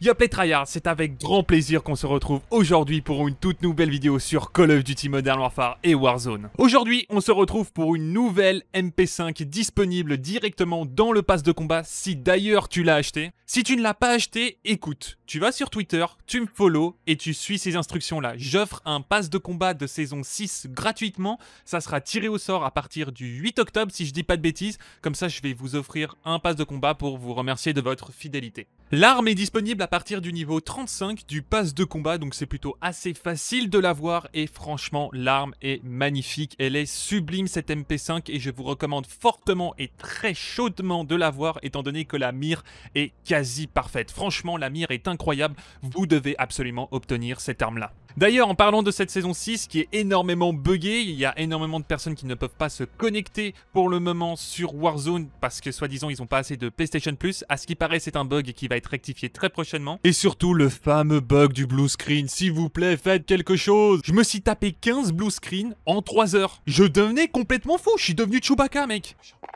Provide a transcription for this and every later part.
Yo play tryhard, c'est avec grand plaisir qu'on se retrouve aujourd'hui pour une toute nouvelle vidéo sur Call of Duty Modern Warfare et Warzone. Aujourd'hui, on se retrouve pour une nouvelle MP5 disponible directement dans le pass de combat si d'ailleurs tu l'as acheté. Si tu ne l'as pas acheté, écoute, tu vas sur Twitter, tu me follow et tu suis ces instructions-là. J'offre un pass de combat de saison 6 gratuitement, ça sera tiré au sort à partir du 8 octobre si je dis pas de bêtises. Comme ça, je vais vous offrir un pass de combat pour vous remercier de votre fidélité. L'arme est disponible à partir du niveau 35 du pass de combat, donc c'est plutôt assez facile de l'avoir et franchement l'arme est magnifique, elle est sublime cette MP5 et je vous recommande fortement et très chaudement de l'avoir étant donné que la mire est quasi parfaite. Franchement la mire est incroyable, vous devez absolument obtenir cette arme là. D'ailleurs, en parlant de cette saison 6 qui est énormément buggée, il y a énormément de personnes qui ne peuvent pas se connecter pour le moment sur Warzone parce que soi-disant ils n'ont pas assez de PlayStation Plus. À ce qui paraît, c'est un bug qui va être rectifié très prochainement. Et surtout le fameux bug du blue screen. S'il vous plaît, faites quelque chose. Je me suis tapé 15 blue screen en 3 heures. Je devenais complètement fou. Je suis devenu Chewbacca, mec.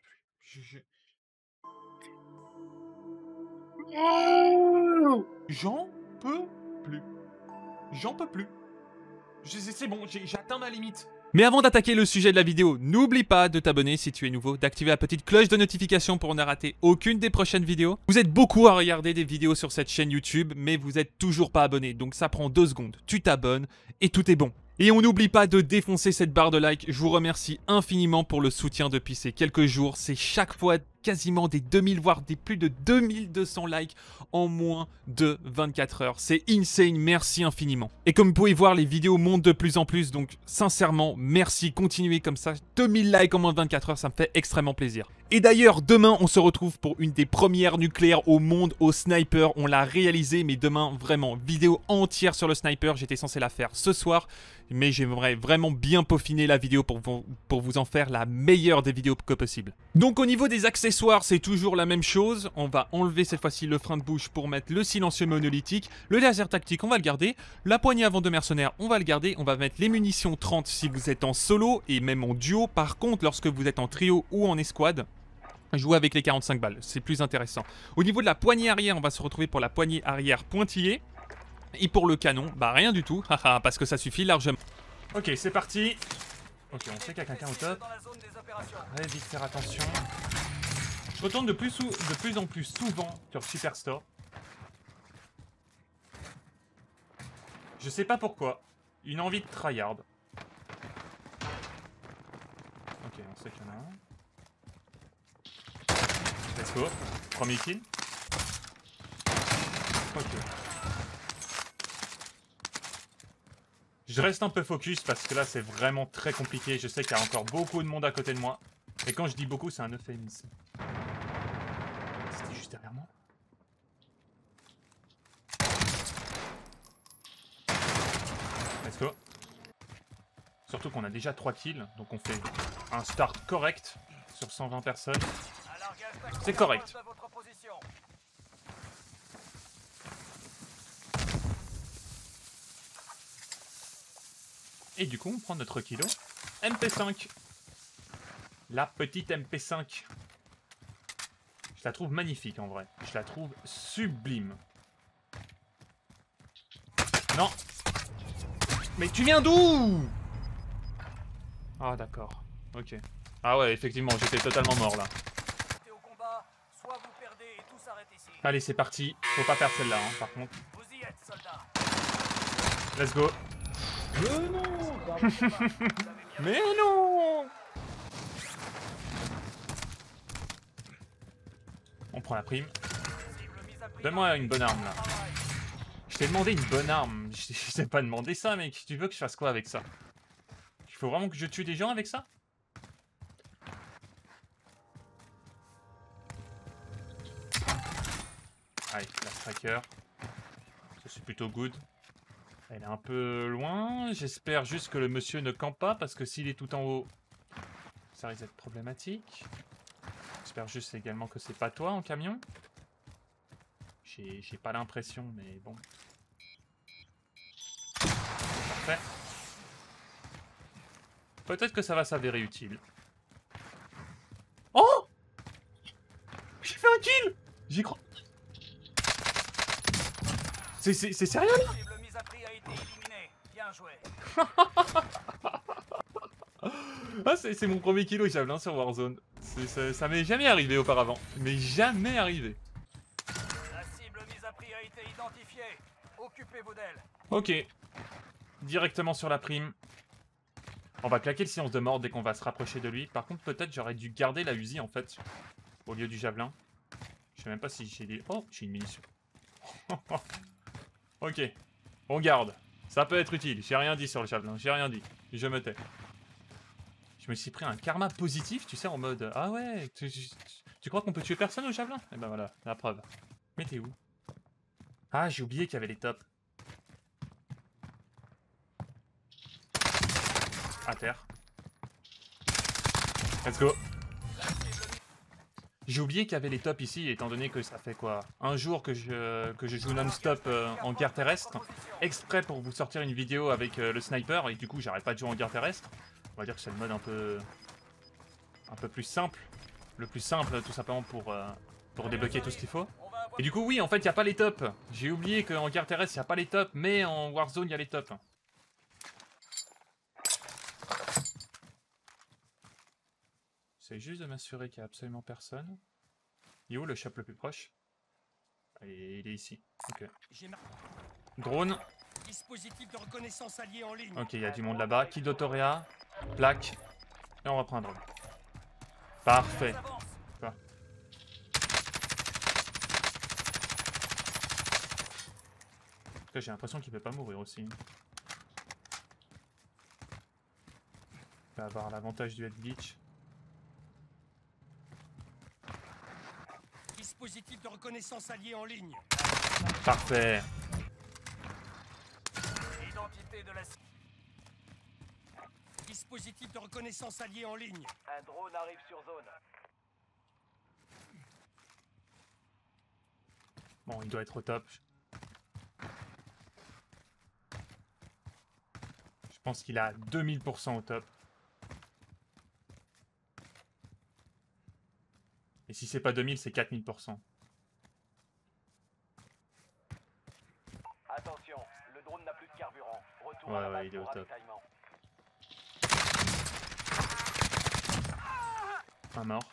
J'en peux plus. J'en peux plus. C'est bon, j'ai atteint ma limite. Mais avant d'attaquer le sujet de la vidéo, n'oublie pas de t'abonner si tu es nouveau, d'activer la petite cloche de notification pour ne rater aucune des prochaines vidéos. Vous êtes beaucoup à regarder des vidéos sur cette chaîne YouTube, mais vous êtes toujours pas abonné, donc ça prend 2 secondes. Tu t'abonnes et tout est bon. Et on n'oublie pas de défoncer cette barre de like. Je vous remercie infiniment pour le soutien depuis ces quelques jours. C'est chaque fois quasiment des 2000 voire des plus de 2200 likes en moins de 24 heures. C'est insane, merci infiniment. Et comme vous pouvez voir, les vidéos montent de plus en plus, donc sincèrement, merci, continuez comme ça. 2000 likes en moins de 24 heures, ça me fait extrêmement plaisir. Et d'ailleurs, demain, on se retrouve pour une des premières nucléaires au monde au sniper. On l'a réalisé, mais demain, vraiment, vidéo entière sur le sniper. J'étais censé la faire ce soir, mais j'aimerais vraiment bien peaufiner la vidéo pour vous en faire la meilleure des vidéos que possible. Donc au niveau des accessoires, c'est toujours la même chose. On va enlever cette fois-ci le frein de bouche pour mettre le silencieux monolithique. Le laser tactique, on va le garder. La poignée avant de mercenaire, on va le garder. On va mettre les munitions 30 si vous êtes en solo et même en duo. Par contre, lorsque vous êtes en trio ou en escouade, jouez avec les 45 balles, c'est plus intéressant. Au niveau de la poignée arrière, on va se retrouver pour la poignée arrière pointillée. Et pour le canon, bah rien du tout, parce que ça suffit largement. Ok, c'est parti. Ok, on sait qu'il y a quelqu'un au top. Allez, vite faire attention. Je retourne de plus en plus souvent sur Superstore. Je sais pas pourquoi. Une envie de tryhard. Ok, on sait qu'il y en a un. Let's go. Premier kill. Ok. Je reste un peu focus parce que là c'est vraiment très compliqué. Je sais qu'il y a encore beaucoup de monde à côté de moi. Et quand je dis beaucoup, c'est un euphémisme. C'était juste derrière moi. Let's go. Surtout qu'on a déjà 3 kills. Donc on fait un start correct sur 120 personnes. C'est correct. Et du coup, on prend notre kilo. MP5. La petite MP5. Je la trouve magnifique en vrai. Je la trouve sublime. Non. Mais tu viens d'où? Ah d'accord. Ok. Ah ouais, effectivement, j'étais totalement mort là. Allez, c'est parti. Faut pas perdre celle-là, hein, par contre. Let's go. Mais non. Mais non. On prend la prime. Donne-moi une bonne arme, là. Je t'ai demandé une bonne arme. Je t'ai pas demandé ça, mec. Tu veux que je fasse quoi avec ça? Il faut vraiment que je tue des gens avec ça? Allez, la striker. Ça, c'est plutôt good. Elle est un peu loin. J'espère juste que le monsieur ne campe pas, parce que s'il est tout en haut, ça risque d'être problématique. J'espère juste également que c'est pas toi en camion. J'ai pas l'impression, mais bon. Parfait. Peut-être que ça va s'avérer utile. Oh! J'ai fait un kill! J'y crois. C'est sérieux là? Cible mise à prix a été éliminée. Bien joué. Ah, c'est mon premier kilo javelin sur Warzone. Ça m'est jamais arrivé auparavant. Mais jamais arrivé. La cible mise à prix a été identifiée. Occupez-vous d'elle. Ok. Directement sur la prime. On va claquer le silence de mort dès qu'on va se rapprocher de lui. Par contre, peut-être j'aurais dû garder la Uzi en fait. Au lieu du javelin. Je sais même pas si j'ai des... Oh, j'ai une munition. Ok. On garde. Ça peut être utile. J'ai rien dit sur le javelin. J'ai rien dit. Je me tais. Je me suis pris un karma positif, tu sais, en mode... Ah ouais, tu crois qu'on peut tuer personne au javelin? Eh ben voilà, la preuve. Mais t'es où? Ah, j'ai oublié qu'il y avait les tops. À terre. Let's go. J'ai oublié qu'il y avait les tops ici, étant donné que ça fait quoi? Un jour que je joue non-stop en guerre terrestre, exprès pour vous sortir une vidéo avec le sniper, et du coup j'arrête pas de jouer en guerre terrestre. On va dire que c'est le mode un peu plus simple. Le plus simple, tout simplement, pour débloquer tout ce qu'il faut. Et du coup, oui, en fait, il n'y a pas les tops. J'ai oublié qu'en guerre terrestre, il n'y a pas les tops, mais en Warzone, il y a les tops. C'est juste de m'assurer qu'il n'y a absolument personne. Il est où le shop le plus proche? Il est ici. Ok. Drone. Dispositif de reconnaissance allié en ligne. Ok, il y a du monde là-bas. Kid d'Otorea. Plaque. Et on reprend un drone. Parfait. Quoi? J'ai l'impression qu'il peut pas mourir aussi. Il va avoir l'avantage du head glitch. Dispositif de reconnaissance allié en ligne. Parfait. Identité de la dispositif de reconnaissance allié en ligne. Un drone arrive sur zone. Bon, il doit être au top. Je pense qu'il a 2000% au top. Et si c'est pas 2000, c'est 4000%. Attention, le drone n'a plus de carburant. Retour Ouais, à la base il est au pour top. ravitaillement. Un mort.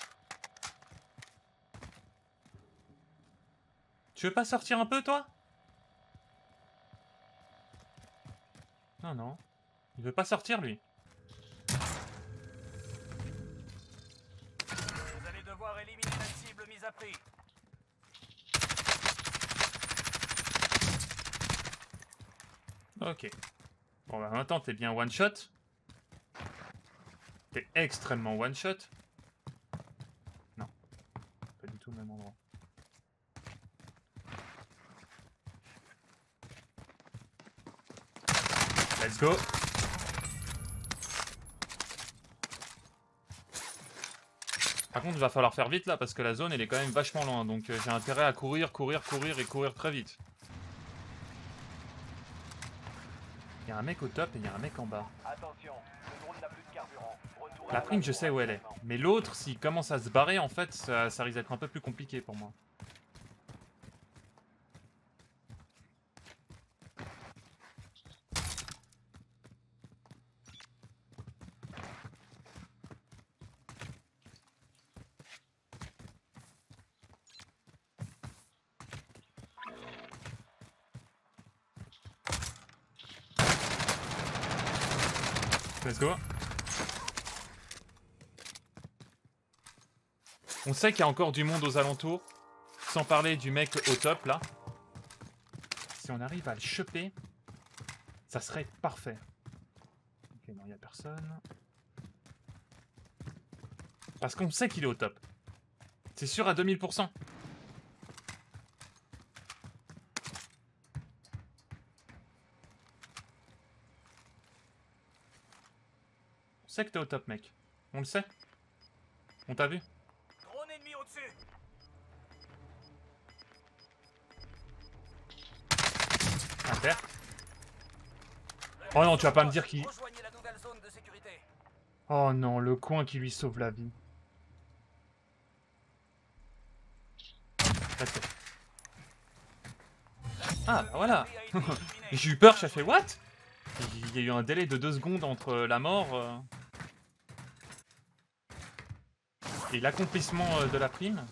Tu veux pas sortir un peu, toi? Non, non. Il veut pas sortir, lui. Vous allez devoir éliminer la cible mise à prix. Ok. Bon, bah maintenant, t'es bien one-shot. T'es extrêmement one-shot. Non. Pas du tout au même endroit. Let's go. Par contre, il va falloir faire vite là parce que la zone elle est quand même vachement loin. Donc j'ai intérêt à courir et courir très vite. Il y a un mec au top et il y a un mec en bas. Attention, le drone n'a plus de carburant. Retour à La la prime, base je pour sais où elle est. ravitaillement. Mais l'autre, s'il commence à se barrer, en fait, ça risque d'être un peu plus compliqué pour moi. Let's go. On sait qu'il y a encore du monde aux alentours. Sans parler du mec au top, là. Si on arrive à le choper, ça serait parfait. Ok, non, il n'y a personne. Parce qu'on sait qu'il est au top. C'est sûr à 2000%. On sait que t'es au top, mec. On le sait. On t'a vu. Drone ennemi au-dessus. À terre. Oh non, tu vas pas me dire qu'il... Rejoignez la nouvelle zone de sécurité. Oh non, le coin qui lui sauve la vie. Let's go. Ah, bah voilà. J'ai eu peur, j'ai fait what? Il y a eu un délai de 2 secondes entre la mort et l'accomplissement de la prime.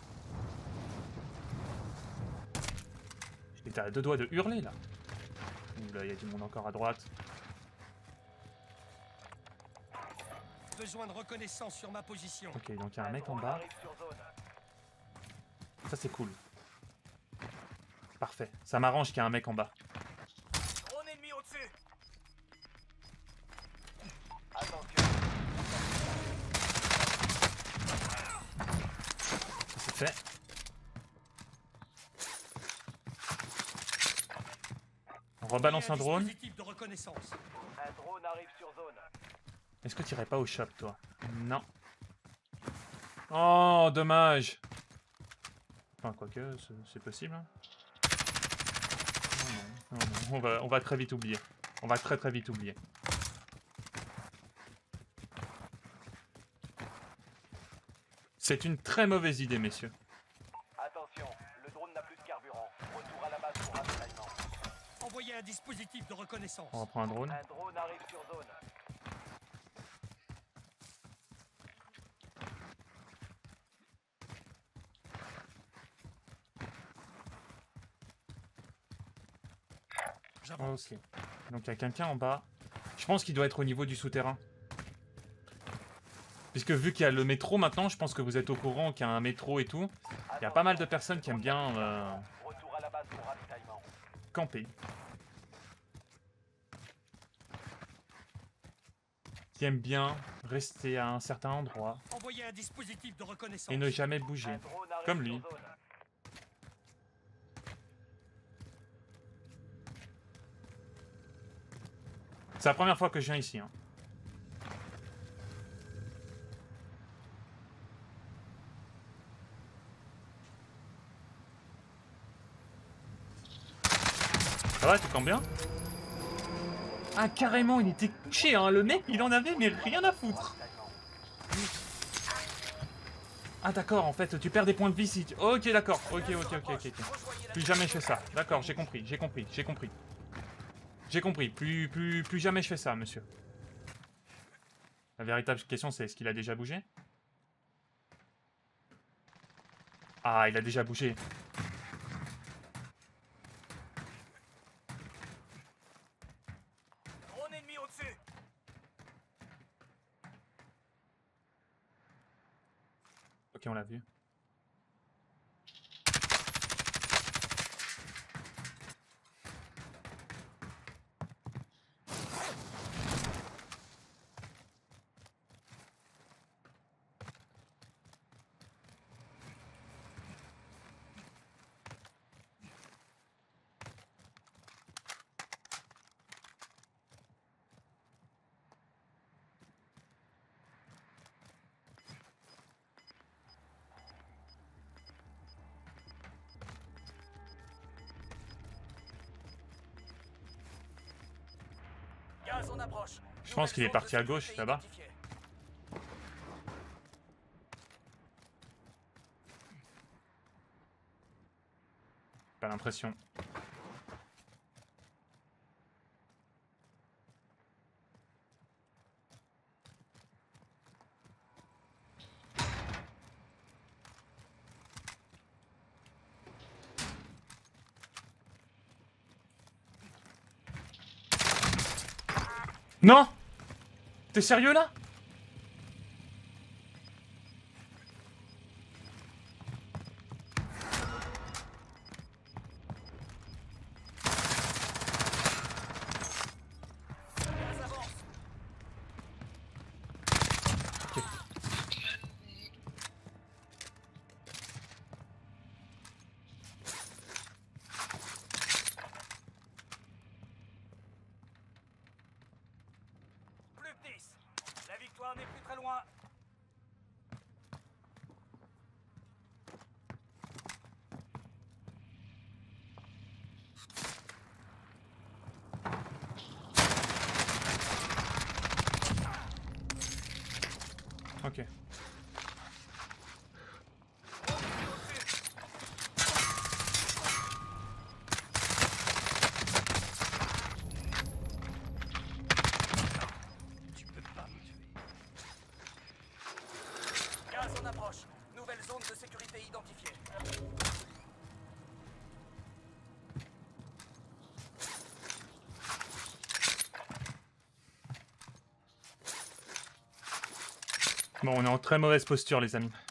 J'étais à 2 doigts de hurler là. Ouh là, il y a du monde encore à droite. Besoin de reconnaissance sur ma position. Ok, donc il y a un mec en bas. Ça c'est cool. Parfait. Ça m'arrange qu'il y ait un mec en bas. Drone ennemi au-dessus. Attention. Ça c'est fait. On rebalance un drone. Dispositif de reconnaissance. Un drone arrive sur zone. Est-ce que tu irais pas au shop, toi? Non. Oh, dommage. Enfin, quoique, c'est possible. Hein. Non, non, non, on va très vite oublier. On va très vite oublier. C'est une très mauvaise idée, messieurs. Attention, le drone n'a plus de carburant. Retour à la base pour ravitaillement. Envoyez un dispositif de reconnaissance. On reprend un drone. Un drone arrive sur zone. J'avance. Ok. Donc il y a quelqu'un en bas. Je pense qu'il doit être au niveau du souterrain. Puisque vu qu'il y a le métro maintenant, je pense que vous êtes au courant qu'il y a un métro et tout. Il y a pas mal de personnes qui aiment bien Retour à la base pour ravitaillement. camper. Qui aiment bien rester à un certain endroit Envoyez un dispositif de reconnaissance. et ne jamais bouger. Un drone arrive Comme sur lui. zone. C'est la première fois que je viens ici. Hein. Ça va, tu campes bien? Ah, carrément, il était couché, hein. Le mec, il en avait, mais rien à foutre. Ah, d'accord, en fait, tu perds des points de vie si tu... Ok, d'accord. Ok. Plus jamais je fais ça. D'accord, j'ai compris. J'ai compris. Plus jamais je fais ça, monsieur. La véritable question, c'est est-ce qu'il a déjà bougé? Ah, il a déjà bougé. Drone ennemi au-dessus. Ok, on l'a vu. Gaz en approche. Je pense qu'il est parti à gauche, là-bas. Pas l'impression. Non! T'es sérieux là? Gaz avance. Ok. Plus que 10. La victoire n'est plus très loin. Ok. Bon, on est en très mauvaise posture, les amis.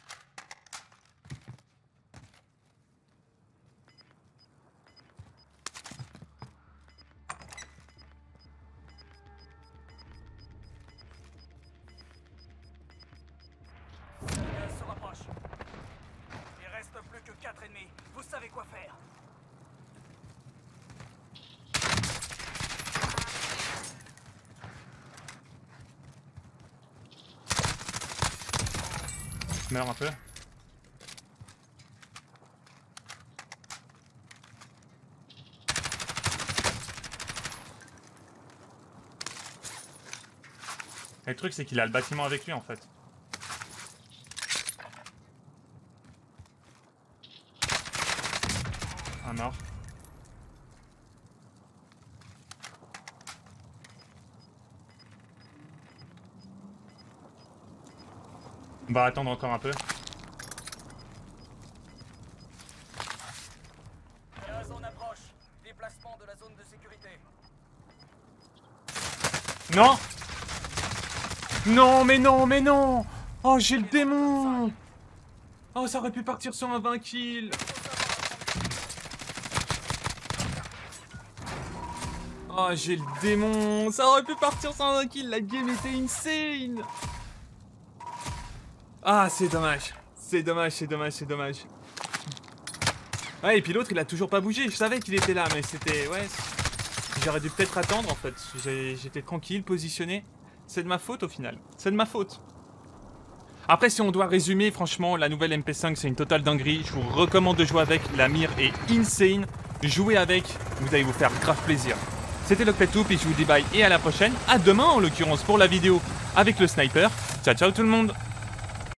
Le gaz se rapproche. Il reste plus que 4 ennemis. Vous savez quoi faire. Je meurs un peu. Et le truc, c'est qu'il a le bâtiment avec lui, en fait. Un mort. On va attendre encore un peu. La zone approche. Déplacement de la zone de sécurité. Non! Non, mais non, mais non! Oh, j'ai le démon! Oh, ça aurait pu partir sur un 20 kills! Oh, j'ai le démon! Ça aurait pu partir sur un 20 kills! La game était insane! Ah, c'est dommage. C'est dommage, c'est dommage, c'est dommage. Ouais, et puis l'autre, il a toujours pas bougé. Je savais qu'il était là, mais c'était... Ouais, j'aurais dû peut-être attendre, en fait. J'étais tranquille, positionné. C'est de ma faute, au final. C'est de ma faute. Après, si on doit résumer, franchement, la nouvelle MP5, c'est une totale dinguerie. Je vous recommande de jouer avec. La mire est insane. Jouez avec, vous allez vous faire grave plaisir. C'était Lockettoup, et je vous dis bye et à la prochaine. À demain, en l'occurrence, pour la vidéo avec le sniper. Ciao, ciao tout le monde!